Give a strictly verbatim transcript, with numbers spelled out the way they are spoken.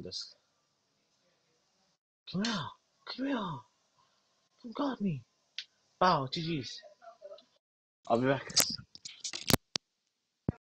in this. Come here. Come here. Come guard me. Wow, G G's. I'll be back.